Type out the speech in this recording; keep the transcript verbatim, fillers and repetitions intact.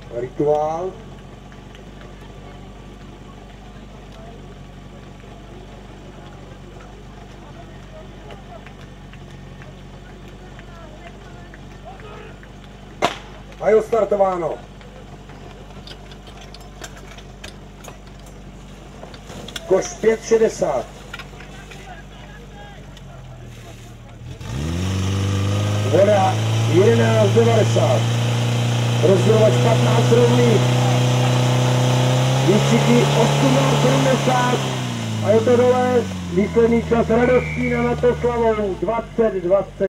Rituál. A jo, startováno. Koš pět šedesát. Voda jedenáct devadesát. Rozdělovač patnáct rovných. Výstřiky osmnáct sedmdesát. A je to dole. Výsledný čas Radostí na Natoslavou dvacet dvacet.